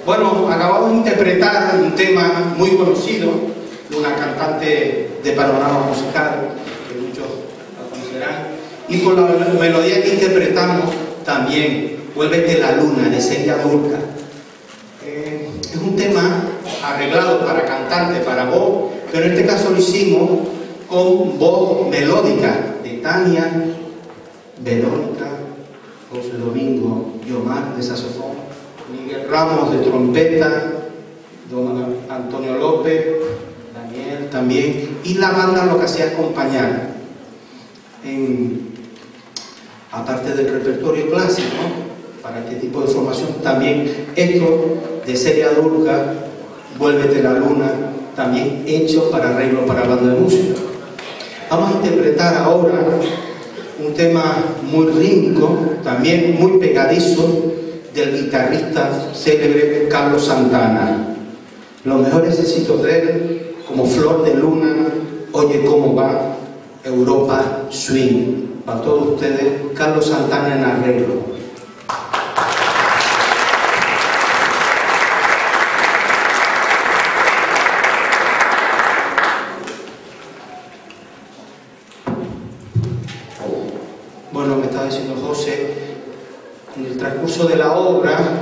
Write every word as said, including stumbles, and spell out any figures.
Bueno, acabamos de interpretar un tema muy conocido de una cantante de panorama musical, que muchos la conocerán, y por la melodía que interpretamos también, Vuélvete la luna, de Celia Durca. Eh, es un tema arreglado para cantante, para voz, pero en este caso lo hicimos con voz melódica de Tania, Verónica, José Domingo y Omar de saxofón, Miguel Ramos de trompeta, don Antonio López, Daniel también, y la banda lo que hacía acompañar, en, aparte del repertorio clásico, ¿no?, para este tipo de formación, también esto de Celia Durca, Vuélvete la luna, también hecho para arreglo para banda de música. Vamos a interpretar ahora un tema muy rítmico, también muy pegadizo, del guitarrista célebre Carlos Santana. Los mejores éxitos de él, como Flor de Luna, Oye cómo va, Europa Swing. Para todos ustedes, Carlos Santana en arreglo. Bueno, me estaba diciendo José, en el transcurso de la obra